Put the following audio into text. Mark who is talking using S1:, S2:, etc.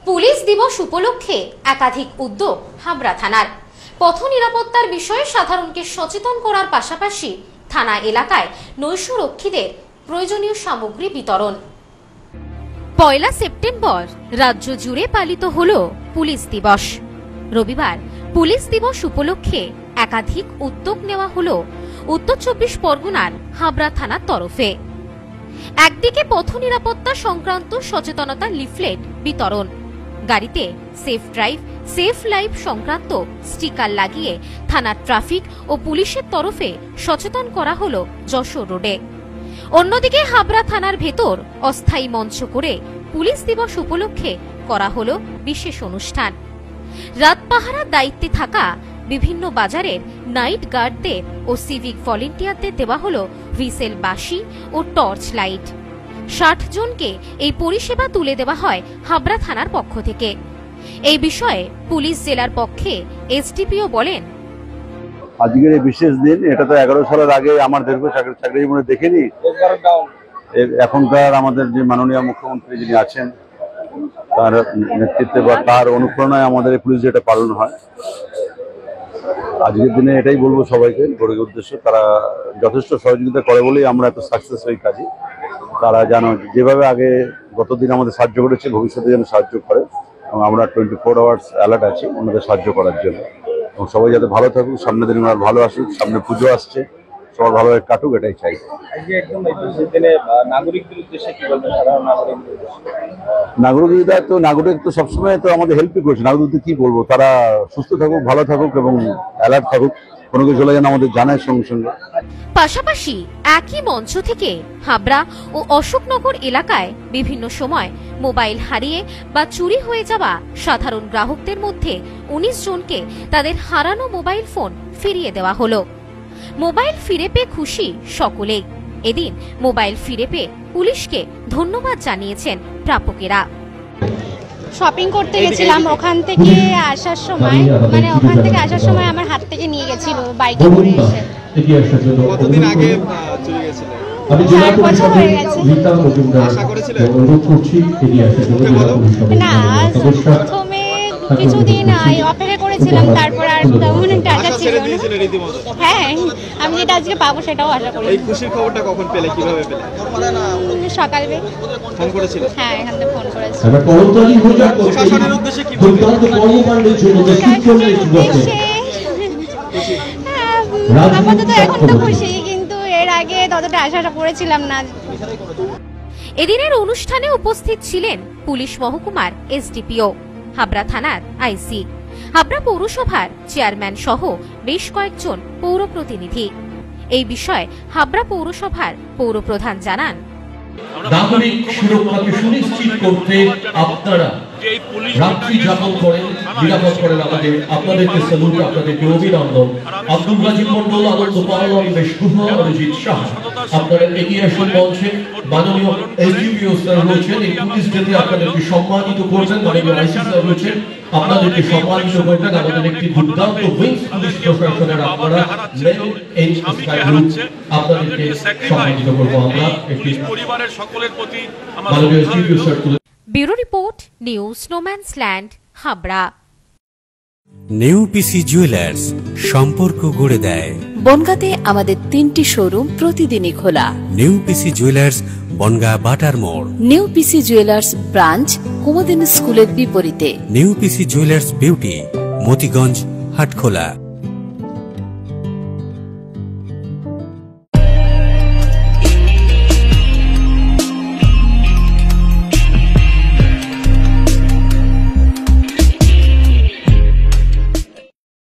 S1: Police দিবস উপলক্ষে একাধিক উদ্যোগ হাবড়া থানার। পথ নিরাপত্তার বিষয়ে সাধারণকে সচেতন করার পাশাপাশি থানা এলাকায় নৈশরক্ষীদের প্রয়োজনীয় সামগ্রী বিতরণ। 1 সেপ্টেম্বর রাজ্য জুড়ে পালিত হল পুলিশ দিবস। রবিবার পুলিশ দিবস উপলক্ষে একাধিক উদ্যোগ নেওয়া হল উত্তর 24 পরগনার হাবড়া থানার তরফে। একদিকে পথ নিরাপত্তা সংক্রান্ত সচেতনতা লিফলেট বিতরণ, গাড়িতে সেফ ড্রাইভ সেফ লাইফ সংক্রান্ত স্টিকার লাগিয়ে থানার ট্রাফিক ও পুলিশের তরফে সচেতন করা হল যশোর রোডে। অন্যদিকে হাবড়া থানার ভেতর অস্থায়ী মঞ্চ করে পুলিশ দিবস উপলক্ষে করা হল বিশেষ অনুষ্ঠান। রাত পাহারার দায়িত্বে থাকা বিভিন্ন বাজারের নাইট গার্ডদের ও সিভিক ভলেন্টিয়ারদের দেওয়া হল হুইসেল বাঁশি ও টর্চ লাইট। 60 জনকে এই পরিষেবা তুলে দেওয়া হয় হাবড়া থানার পক্ষ থেকে। এই বিষয়ে পুলিশ জেলার পক্ষে এসডিপিও বলেন,
S2: আজকের এই বিশেষ দিন, এটা তো 11 সালের আগে আমার দীর্ঘ চাকরি জীবনে দেখিনি। এখনকার আমাদের যে মাননীয় মুখ্যমন্ত্রী যিনি আছেন, তার নেতৃত্বে বা তার অনুপ্রেরণায় আমাদের এই পুলিশ যেটা পালন হয়। আজকের দিনে এটাই বলবো সবাইকে, গরিব উদ্দেশ্য তারা যথেষ্ট সহযোগিতা করে বলেই আমরা এত সাকসেস হই কাজে। তারা যেন যেভাবে আগে গতদিন আমাদের সাহায্য করেছে, ভবিষ্যতে যেন সাহায্য করে, এবং আমরা 24 আওয়ার্স অ্যালার্ট আছি ওনাদের সাহায্য করার জন্য। এবং সবাই যাতে ভালো থাকুক, সামনের দিন ওনার ভালো আসুক, সামনে পুজো আসছে, সবার ভালোভাবে কাটুক, এটাই চাই। নাগরিক তো সবসময় তো আমাদের হেল্পই করছে। নাগরিকদের কি বলবো, তারা সুস্থ থাকুক, ভালো থাকুক এবং অ্যালার্ট থাকুক, কোনো কিছু হলে যেন আমাদের জানায় সঙ্গে সঙ্গে।
S1: পাশাপাশি একই মঞ্চ থেকে হাবড়া ও অশোকনগর এলাকায় বিভিন্ন সময় মোবাইল হারিয়ে বা চুরি হয়ে যাওয়া সাধারণ গ্রাহকদের মধ্যে 19 জনকে তাদের হারানো মোবাইল ফোন ফিরিয়ে দেওয়া হলো। মোবাইল ফিরে পেয়ে খুশি সকলেই। এদিন মোবাইল ফিরে পেয়ে পুলিশকে ধন্যবাদ জানিয়েছেন প্রাপকেরা।
S3: শপিং করতে গেছিলাম, ওখান থেকে আসার সময় আমার হাত থেকে নিয়ে গেছিল বাইকে করে এসে।
S4: কতদিন আগে চলে গেছিল?
S3: 4 বছর হয়ে গেছে।
S4: আশা করেছিলেন?
S3: না, প্রথমে কিছুদিন অপেক্ষা করেছিলাম, তারপর আর তেমন টাকা ছিল না। হ্যাঁ, আমি যেটা আজকে পাবো সেটাও আশা করি।
S4: এই খুশির খবরটা কখন পেলে, কিভাবে পেলে?
S3: সকালে
S4: ফোন করেছিল?
S3: হ্যাঁ, এখান থেকে ফোন করেছিল।
S4: প্রশাসনের উদ্দেশ্যে কি বলবেন?
S3: আপাতত এখন তো খুশি, কিন্তু এর আগে ততটা আশা করেছিলাম না।
S1: এদিনের অনুষ্ঠানে উপস্থিত ছিলেন পুলিশ মহকুমার এসডিপিও, হাবড়া থানার আইসি, হাবড়া পৌরসভার চেয়ারম্যান সহ বেশ কয়েকজন পৌর প্রতিনিধি। এই বিষয়ে হাবড়া পৌরসভার পৌরপ্রধান জানান,
S5: নাগরিক সুরক্ষাকে সুনিশ্চিত করতে আপনারা রাত্রি যাপন করেন, নিরাপদ করেন আপনাদেরকে স্যালুট, আপনাদেরকে অভিনন্দন। আব্দুল রাজিব মন্ডল, আনন্দ পালন, শুভ, অরিজিৎ শাহ, আপনারা এগিয়ে আসুন মঞ্চে। মাননীয় এসডিপিও স্যার রয়েছেন, এই পুলিশ ডেতে আপনাদেরকে সম্মানিত করবেন। মাননীয় আইসি স্যার রয়েছেন, আপনাদেরকে সম্মানিত করবেন। আমাদের একটি দুর্দান্ত উইংস পুলিশ প্রশাসনের আপনারা আপনাদেরকে সম্মানিত করবো আমরা।
S6: পরিবারের সকলের প্রতি
S5: মাননীয় SDPO sir.
S1: Bureau report, news no man's land, Habra.
S7: New PC jewellers, সম্পর্ক গড়ে দেয়।
S8: বনগাঁতে আমাদের 3টি শোরুম প্রতিদিনই খোলা।
S7: নিউ পিসি জুয়েলার্স, বনগাঁ বাটার মোড়।
S8: New PC jewellers branch, Kumudini স্কুলের বিপরীতে।
S7: New PC jewellers beauty, Motiganj, Hatkhola.